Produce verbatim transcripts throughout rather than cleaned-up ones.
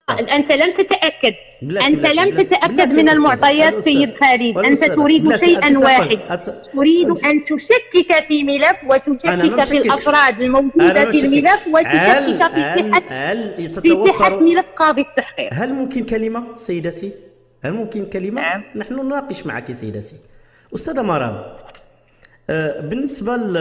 أنت لم تتأكد بلاتي أنت بلاتي لم بلاتي تتأكد بلاتي من الأستاذة، المعطيات الأستاذة، سيد خالد. أنت والأستاذة، تريد بلاتي، شيئا أنت تقول واحد، أنت تريد أنت أن تشكك في ملف أنا ما وتشكك في مشككش، الأفراد أنا الموجودة ما في الملف مشككش. هل وتشكك في هل صحة هل في صحة تتوفر، ملف قاضي التحقيق. هل ممكن كلمة سيدتي؟ هل ممكن كلمة؟ نعم. نحن نناقش معك سيدتي. أستاذة مرام، آه، بالنسبة ل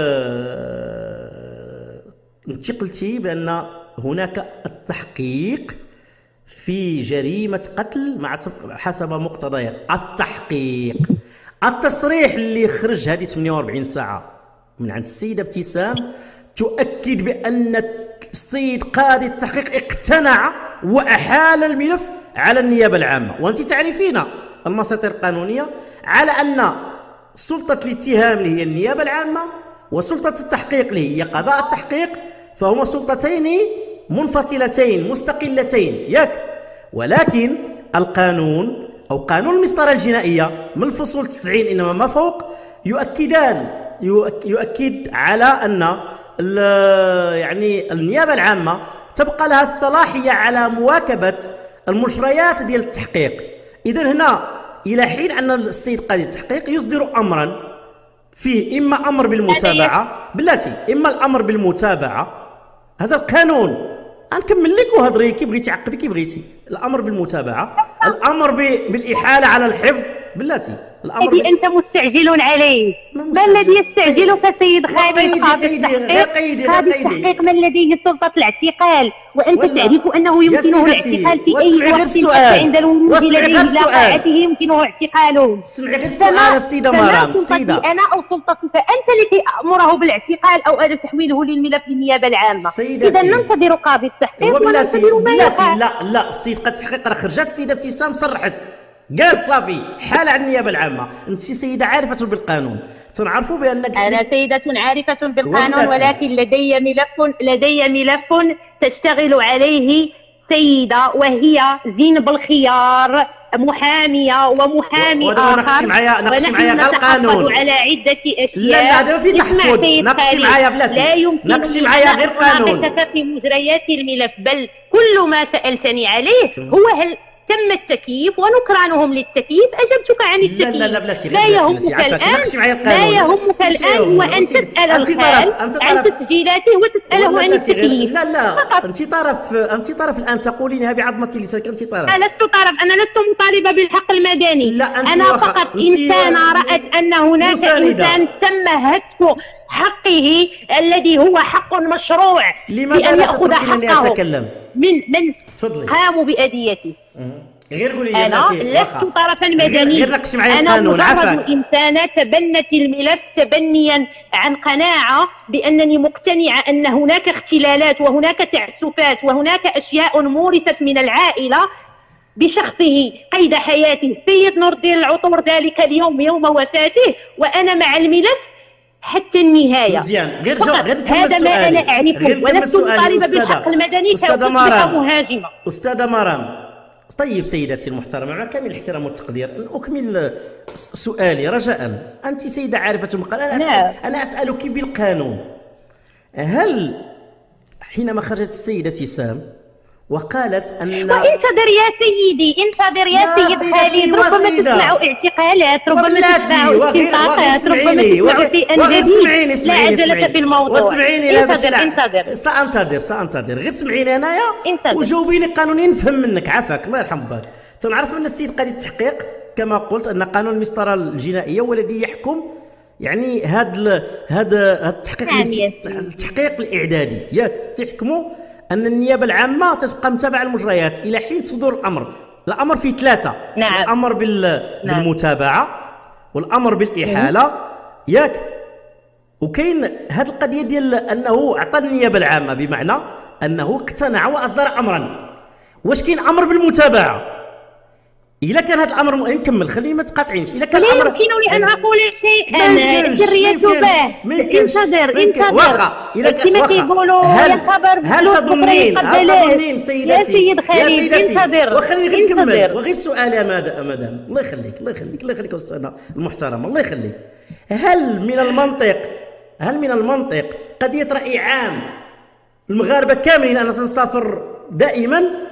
آه، أنت قلتي بأن هناك التحقيق في جريمة قتل مع حسب مقتضيات التحقيق. التصريح اللي خرج هذه ثمانية وأربعين ساعة من عند السيدة ابتسام تؤكد بأن السيد قاضي التحقيق اقتنع وأحال الملف على النيابة العامة، وأنت تعرفين المساطير القانونية على أن سلطة الاتهام اللي هي النيابة العامة وسلطة التحقيق اللي هي قضاء التحقيق فهما سلطتين منفصلتين مستقلتين، ياك؟ ولكن القانون أو قانون المسطرة الجنائية من الفصول تسعين إنما ما فوق يؤكدان يؤكد على أن يعني النيابة العامة تبقى لها الصلاحية على مواكبة المجريات ديال التحقيق. إذا هنا إلى حين أن السيد قاضي التحقيق يصدر أمرا فيه إما أمر بالمتابعة، بلاتي إما الأمر بالمتابعة، هذا القانون غنكمل لك وهضري كي بغيتي عقبي كي بغيتي، الأمر بالمتابعة، الأمر بالإحالة على الحفظ، بلاتي الأمر الذي أنت مستعجل عليه. ما الذي يستعجلك سيد خالد قاضي التحقيق؟ قاضي التحقيق من لديه سلطة الاعتقال، وأنت تعرف أنه يمكنه الاعتقال في أي وقت عند الورود لديه إلى قاعته يمكنه اعتقاله. اسمعي غير السؤال السيدة مرام، السيدة أنا أو سلطتك أنت لكي أمره بالاعتقال أو تحويله للملف للنيابة العامة. إذا ننتظر قاضي التحقيق وننتظر ما يقع. لا لا السيد قاضي التحقيق راه خرجت السيدة ابتسام صرحت قالت صافي حال على النيابه العامه. انت سيده عارفه بالقانون، تنعرفوا بانك انا سيده عارفه بالقانون، ولكن لدي ملف لدي ملف تشتغل عليه سيده وهي زينب الخيار، محاميه ومحامي و... اخر، ناقشي معايا ناقشي معايا غير القانون على عده اشياء. لا لا هذا في تحفظ، ناقشي معايا بلاتي، لا يمكن ناقشي معايا غير القانون في مجريات الملف، بل كل ما سالتني عليه هو هل تم التكييف ونكرانهم للتكييف. اجبتك عن التكييف. لا لا بلاتي لا يهمك الان لا يهمك الان هو ان تسال الخال عن تسجيلاته وتساله عن التكييف. لا لا فقط. انت طرف انت طرف الان تقولينها بعظمه لسانك، انت طرف. لا لست طرف، انا لست مطالبه بالحق المدني. لا أنت انا فقط انسانه رات ان هناك مساندة. انسان تم هتك حقه الذي هو حق مشروع لماذا لا تتركينني اتكلم؟ من من تفضلي. قاموا بأديته. غير قولي لي أنا لست طرفا مدنيا، غير نقش معايا أنا القانون. مجرد إنسانة تبنت الملف تبنيا عن قناعة بأنني مقتنعة أن هناك اختلالات وهناك تعسفات وهناك أشياء مورست من العائلة بشخصه قيد حياته السيد نور الدين العطور ذلك اليوم يوم وفاته، وأنا مع الملف حتى النهايه. مزيان غير جو غير كمل هذا ما انا اعرفه، ولست طالبه بالحق المدني أستاذة مرام مهاجمه. استاذه مرام، طيب سيدتي المحترمه مع كامل الاحترام والتقدير اكمل سؤالي رجاء. انت سيده عارفه بالقانون، انا أسأل انا اسالك بالقانون. هل حينما خرجت السيده ابتسام وقالت ان وانتظر يا سيدي انتظر يا, يا سيد خالد، ربما تسمع اعتقالات، ربما تسمع استنطاقات، ربما تسمع شيئا جديد. لا عجلة في الموضوع. واسمعيني انتظر انتظر سانتظر سانتظر غير سمعيني انايا وجاوبيني قانونيا نفهم منك عافاك الله يرحم باك. تنعرف ان السيد قاضي التحقيق كما قلت ان قانون المسطره الجنائيه هو الذي يحكم يعني هذا هذا التحقيق التحقيق الاعدادي، ياك تحكموا أن النيابة العامة تبقى متابعة المجريات إلى حين صدور الأمر. الأمر فيه ثلاثة. نعم. الأمر بال... نعم. بالمتابعة والأمر بالإحالة، مم. ياك؟ وكاين هذه القضية ديال أنه أعطى النيابة العامة بمعنى أنه اقتنع وأصدر أمرا. واش كاين أمر بالمتابعة؟ إذا كان هذا الأمر م... نكمل خليني ما تقاطعينش. إذا كان لا الأمر يمكنني أن أقول شيئا سرية باه. انتظر انتظر واخا إذا كان كما كيقولوا يا خبر هل تظنين هل تظنين سيدتي يا سيد خالد انتظر وخليني غير نكمل وغير السؤال يا مدام الله يخليك الله يخليك الله يخليك أستاذة المحترمة الله يخليك. هل من المنطق هل من المنطق قضية رأي عام المغاربة كاملين أن تنصافر دائما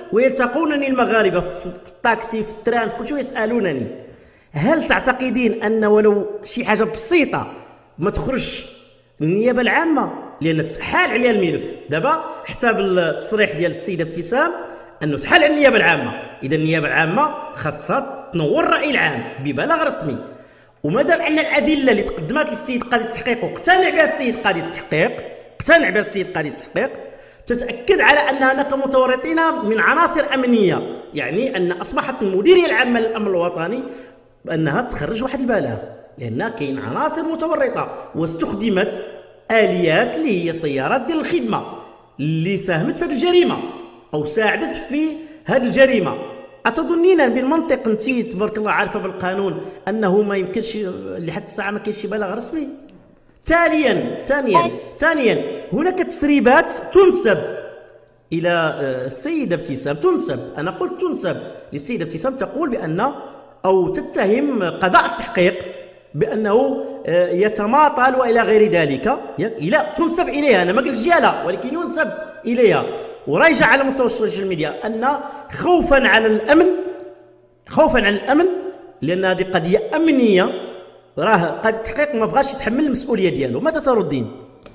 ويلتقونني المغاربه في الطاكسي في الترام في كل شيء يسالونني هل تعتقدين ان ولو شي حاجه بسيطه ما تخرج النيابه العامه لان تحال عليها الملف دابا حساب التصريح ديال السيده ابتسام انه تحال على النيابه العامه. اذا النيابه العامه خاصها تنور الراي العام ببلاغ رسمي، وما دام ان الادله اللي تقدمت للسيد قاضي التحقيق واقتنع بها السيد قاضي التحقيق اقتنع بها السيد قاضي التحقيق تتاكد على ان هناك متورطين من عناصر امنيه، يعني ان اصبحت المديريه العامه للامن الوطني بانها تخرج واحد البلاغ لان كاين عناصر متورطه واستخدمت اليات اللي هي سيارات ديال الخدمه اللي ساهمت في هذه الجريمه او ساعدت في هذه الجريمه. أتظنين بالمنطق أنت تبارك الله عارفة بالقانون أنه ما يمكنش لحد الساعة ما كاينش شي بلاغ رسمي؟ ثانيا ثانيا ثانيا هناك تسريبات تنسب إلى السيدة ابتسام، تنسب، أنا قلت تنسب للسيدة ابتسام، تقول بأن أو تتهم قضاء التحقيق بأنه يتماطل وإلى غير ذلك، لا تنسب إليها، أنا ما قلت ديالها ولكن ينسب إليها ورايجع على مستوى السوشيال ميديا أن خوفا على الأمن خوفا على الأمن لأن هذه قضية أمنية راه قاضي التحقيق ما بغاش يتحمل المسؤولية ديالو. ماذا تردين؟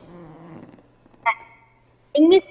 بالنسبة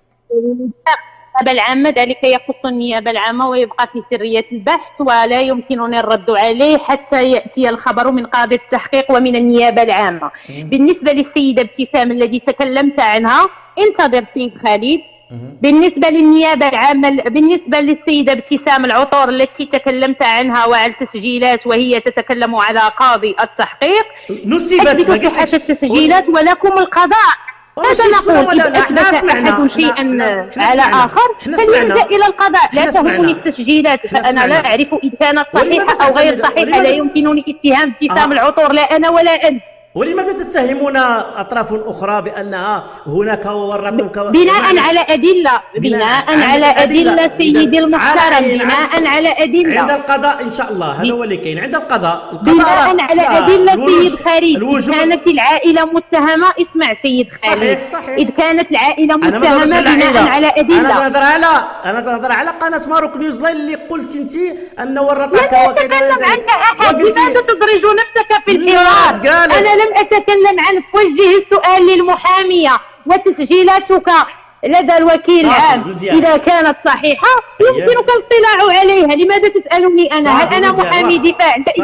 للنيابة العامة ذلك يخص النيابة العامة ويبقى في سرية البحث ولا يمكننا الرد عليه حتى يأتي الخبر من قاضي التحقيق ومن النيابة العامة. بالنسبة للسيدة ابتسام الذي تكلمت عنها انتظر سيد خالد. بالنسبة للنيابة العامة بالنسبة للسيدة ابتسام العطور التي تكلمت عنها وعلى التسجيلات وهي تتكلم على قاضي التحقيق أثبت صحة التسجيلات ولكم القضاء. هذا نقول إذا أثبت أحد شيئا على آخر فليلجأ إلى القضاء. لا تهمني التسجيلات فأنا لا أعرف إذا كانت صحيحة أو غير صحيحة، لا يمكنني اتهام ابتسام العطور لا أنا ولا أنت. ولماذا تتهمون أطراف أخرى بأنها هناك ورط بناء على أدلة بناء على أدلة سيدي المحترم بناء على أدلة عند القضاء إن شاء الله. هذا هو اللي كاين عند القضاء بناء على أدلة سيد خالد. إذ كانت العائلة متهمة اسمع سيد خالد صحيح صحيح. إذ كانت العائلة متهمة بناء على أدلة. أنا تهضر على أنا تهضر على قناة ماروك نيوز لاين اللي قلت أنت أن ورطك وكذا. لا تتكلم عنها أحد، لماذا تدرج نفسك في الحوار؟ أنا لم أتكلم عنك. توجه السؤال للمحامية وتسجيلاتك لدى الوكيل العام إذا كانت صحيحة يمكنك الاطلاع عليها. لماذا تسألني أنا؟ هل أنا محامي دفاع؟ أنت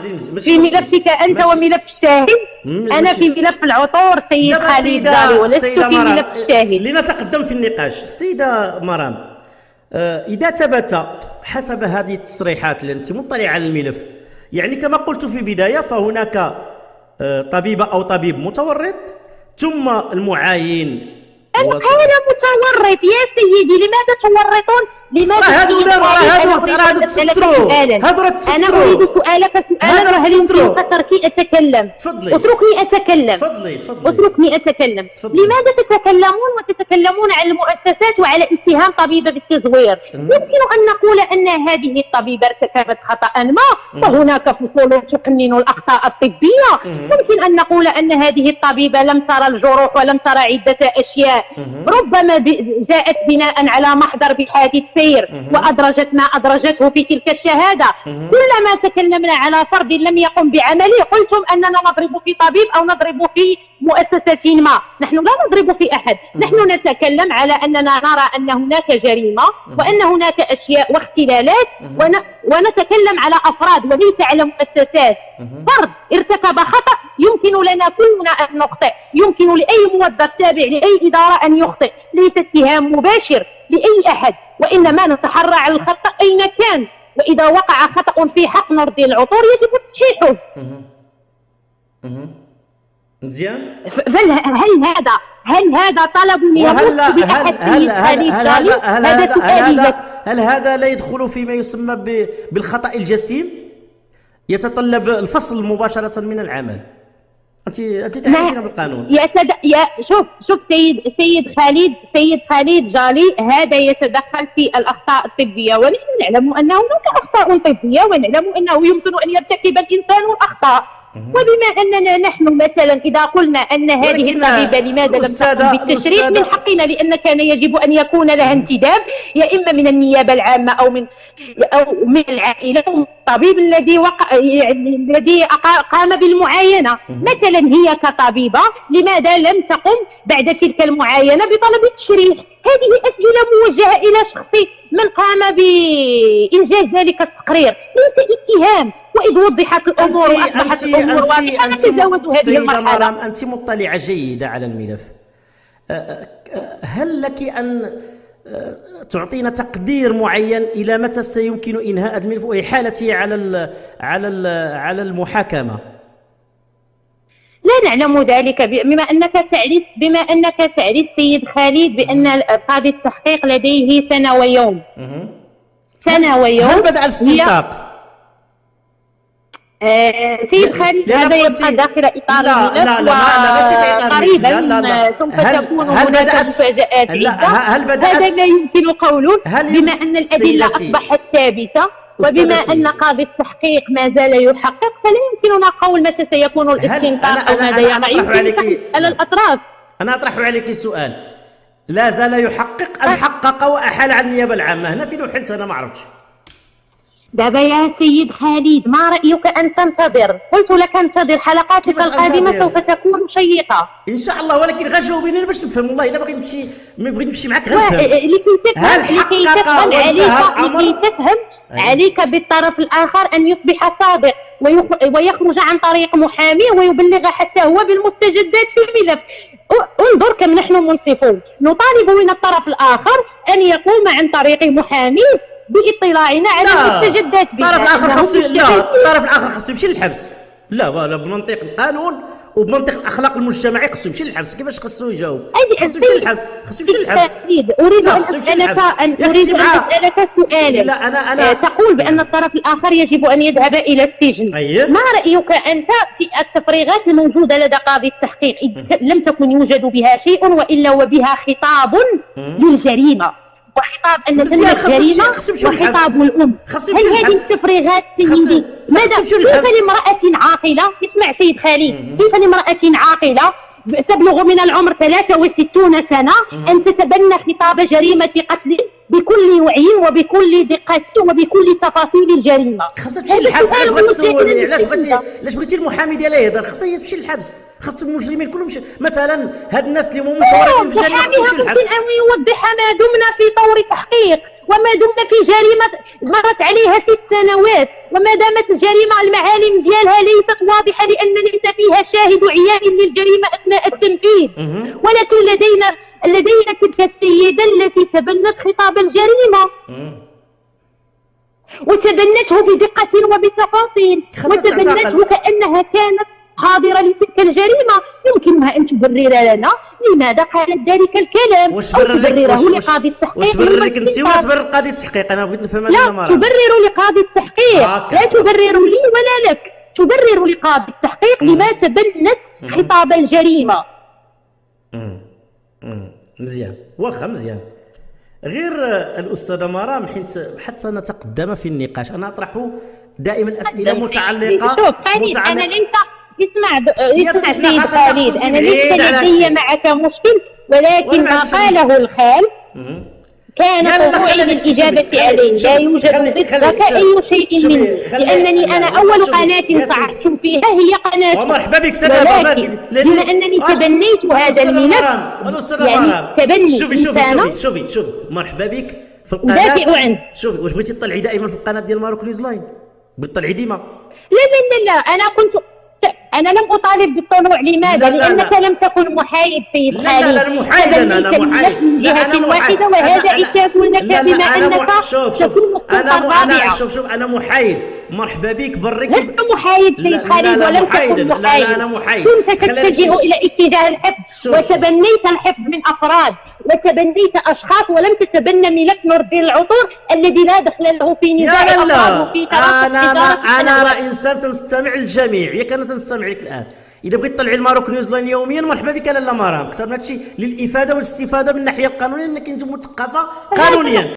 في ملفك أنت وملف الشاهد، أنا في ملف العطور سيد خالد زاري ولست في ملف الشاهد. لنتقدم في النقاش. السيدة مرام، إذا ثبت حسب هذه التصريحات اللي أنت مطلع على الملف، يعني كما قلت في البداية فهناك طبيبة أو طبيب متورط ثم المعاين. أنا متورط يا سيدي، لماذا تورطون؟ لماذا هادو هادو تستروا هادو راه تستروا. أنا أريد سؤالك سؤالا فهل يمكنك تركي أتكلم؟ تفضلي. اتركني أتكلم. تفضلي تفضلي. اتركني أتكلم. تفضلي. لماذا تتكلمون وتتكلمون على المؤسسات وعلى اتهام طبيبة بالتزوير؟ يمكن أن نقول أن هذه الطبيبة ارتكبت خطأ ما وهناك فصول تقنن الأخطاء الطبية. يمكن أن نقول أن هذه الطبيبة لم ترى الجروح ولم ترى عدة أشياء، ربما جاءت بناء على محضر بحادث سير وأدرجت ما أدرجته في تلك الشهادة. كلما تكلمنا على فرد لم يقم بعمله قلتم أننا نضرب في طبيب أو نضرب في مؤسسة ما. نحن لا نضرب في أحد، نحن نتكلم على أننا نرى أن هناك جريمة وأن هناك أشياء واختلالات ون... ونتكلم على أفراد وليس على مؤسسات. فرد ارتكب خطأ يمكن لنا كلنا أن نخطئ، يمكن لأي موظف تابع لأي إدارة أن يخطئ، ليس اتهام مباشر لأي أحد، وإنما نتحرى على الخطأ أين كان، وإذا وقع خطأ في حق نردي العطور يجب تصحيحه. مزيان. هل هل هذا هل هذا طلب يمس بأحد سيد خالد جالي؟ هذا سؤالي لك. هل هذا لا يدخل فيما يسمى بالخطأ الجسيم؟ يتطلب الفصل مباشرة من العمل. انت انت تعرفين بالقانون. يتد... يا شوف شوف سيد سيد خالد سيد خالد جالي هذا يتدخل في الاخطاء الطبيه، ونحن نعلم ان هناك اخطاء طبيه ونعلم انه يمكن ان يرتكب الانسان الاخطاء، وبما أننا نحن مثلا إذا قلنا أن هذه الطبيبة لماذا لم تقم بالتشريف من حقنا، لأن كان يجب أن يكون لها انتداب يا إما من النيابة العامة أو من أو من العائلة، الطبيب الذي وقع يعني الذي قام بالمعاينة. مثلا هي كطبيبة لماذا لم تقم بعد تلك المعاينة بطلب التشريف؟ هذه أسئلة موجهة إلى شخص من قام بإنجاز ذلك التقرير، ليس اتهام. وإذ وضحت الأمور وأصبحت الأمور واضحة نتجاوز هذه المرحلة. أنت مطلعة جيدة على الملف، هل لك أن تعطينا تقدير معين إلى متى سيمكن إنهاء الملف وإحالته على ال على ال على المحاكمة؟ لا نعلم ذلك، بما أنك تعرف بما أنك تعرف سيد خالد بأن قاضي التحقيق لديه سنة ويوم. سنة ويوم. هل بدأ الاستنطاق؟ آه سيد خالد هذا يبقى داخل إطار الملف، وقريبا سوف تكون هناك مفاجآت عدة. هذا لا يمكن قوله بما أن الأدلة أصبحت ثابتة، وبما أن قاضي التحقيق ما زال يحقق، فلا يمكننا قول متى سيكون الاستنطاق أو ماذا يقع. يمكن على الأطراف. أنا أطرح عليك سؤال، لا زال يحقق أم حقق وأحال على النيابة العامة؟ هنا فين وحلت أنا ما عرفتش. دابا يا سيد خالد ما رأيك أن تنتظر؟ قلت لك انتظر، حلقاتك القادمة سوف تكون شيقة إن شاء الله، ولكن غير جاوبيني باش نفهم. والله إلا باغي نمشي بغيت نمشي معاك غير نفهم. لكي تفهم لكي تفهم عليك لكي تفهم عليك بالطرف الآخر أن يصبح صادق ويخرج عن طريق محامي ويبلغ حتى هو بالمستجدات في الملف. انظر كم نحن منصفون، نطالب من الطرف الآخر أن يقوم عن طريق محامي باطلاعنا على المستجدات. الطرف الاخر خاصو لا الطرف الاخر خاصو يمشي للحبس. لا لا بمنطق القانون وبمنطق الاخلاق المجتمعي خاصو يمشي للحبس. كيفاش خاصو يجاوب؟ خاصو يمشي للحبس، خاصو يمشي للحبس. اريد ان اسالك ان اريد ان اسالك سؤالا. لا انا انا تقول بان الطرف الاخر يجب ان يذهب الى السجن. أيه؟ ما رايك انت في التفريغات الموجوده لدى قاضي التحقيق؟ لم تكن يوجد بها شيء والا وبها خطاب للجريمه، وخطاب أن تم الجريمة وخطاب الأم. هل هذه التفريغات سيدي ماذا كيف لامرأة عاقلة؟ اسمع سيد خالد، كيف لامرأة عاقلة تبلغ من العمر ثلاثة وستين سنة أن تتبنى خطاب جريمة قتل بكل وعي وبكل دقة وبكل تفاصيل الجريمة؟ خاصها تمشي للحبس. علاش بغيتي تسولني؟ علاش بغيتي علاش بغيتي المحامي ديالها يهضر؟ خاصها تمشي للحبس. خاص المجرمين كلهم مثلا هاد الناس اللي هما متورطين في الجريمة خاصهم يمشيو للحبس. يمكن أن يوضح ما دمنا في طور تحقيق وما دمنا في جريمة مرت عليها ست سنوات وما دامت الجريمة المعالم ديالها ليست واضحة لأن ليس فيها شاهد عيان للجريمة أثناء التنفيذ. ولكن لدينا لدينا تلك السيدة التي تبنت خطاب الجريمة وتبنته بدقة وبتفاصيل وتبنته كأنها كانت حاضرة لتلك الجريمة. يمكنها أن تبرر لنا لماذا قالت ذلك الكلام أو تبرره لقاضي التحقيق. واش تبرر لك أنت ولا تبرر قاضي التحقيق؟ أنا بغيت نفهم. لا تبرر لقاضي التحقيق، لا تبرر لي ولا لك، تبرر لقاضي التحقيق لما تبنت خطاب الجريمة. مزيان، واخا مزيان. غير الأستاذة مرام حيت حتى نتقدم في النقاش أنا أطرح دائما أسئلة متعلقة. شوف خالد أنا ليس اسمع د... اسمع سيد خالد أنا ليس لدي معك مشكل، ولكن ما قاله الخال كان طموحي للإجابة عليه. لا يوجد ضدك أي شيء منه، لأنني أنا أول قناة صعدت فيها هي قناة. ومرحبا بك. ولكن بما أنني تبنيت هذا الملف يعني تبني شوفي شوفي شوفي شوفي شوفي مرحبا بك في القناة. شوفي واش بغيتي تطلعي دائما في القناة ديال ماروك نيوز لاين؟ بغيتي تطلعي ديما؟ لا لا لا أنا كنت أنا لم أطالب بالطلوع. لماذا؟ لأنك لم تكن محايد سيد خالد. لا لا لا محايد أنا أنا محايد من جهة واحدة وهذا عتاب لك بما أنك تكون مستنقع رابعة. شوف شوف أنا محايد. مرحبا بك برك. لست محايد سيد خالد ولم تكن محايد. لا أنا محايد. كنت تتجه إلى اتجاه الحفظ وتبنيت الحفظ من أفراد وتبنيت أشخاص ولم تتبنى ملف نور الدين العطور الذي لا دخل له في نزاع الأفراد وفي ترافق. أنا أنا راه إنسان تنستمع للجميع. ياك أنا تنستمع لك الآن. إذا بغيت تطلعي الماروك نيوز لاين يوميا مرحبا بك لاله مرام. كسرنا هادشي للإفادة والاستفادة من الناحية القانونية لأنك أنت مثقفة قانونيا.